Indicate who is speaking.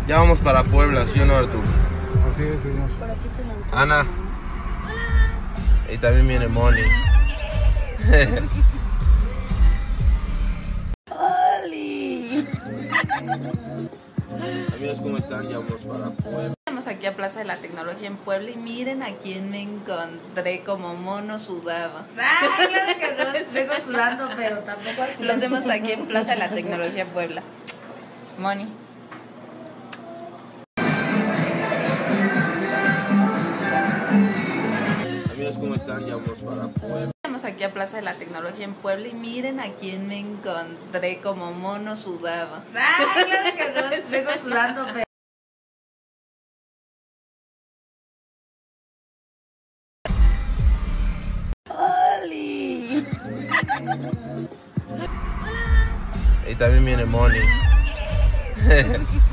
Speaker 1: Ya vamos para Puebla, ¿sí o no, Arturo?
Speaker 2: Así es, señor.
Speaker 3: Por aquí está la
Speaker 1: Ana. Y también viene Moni.
Speaker 3: ¡Oli!
Speaker 1: Amigos, ¿cómo están? Ya vamos para Puebla.
Speaker 3: Estamos aquí a Plaza de la Tecnología en Puebla y miren a quién me encontré como mono sudado.
Speaker 4: Ah, claro que no, vengo sudando, pero tampoco así.
Speaker 3: Los vemos aquí en Plaza de la Tecnología Puebla. Moni.
Speaker 1: Amigos, ¿cómo están? Ya vamos para Puebla.
Speaker 3: Estamos aquí a Plaza de la Tecnología en Puebla y miren a quién me encontré como mono sudado.
Speaker 4: Ah, claro que no, vengo sudando, pero
Speaker 3: ¡Oli!
Speaker 1: Y también viene Moni.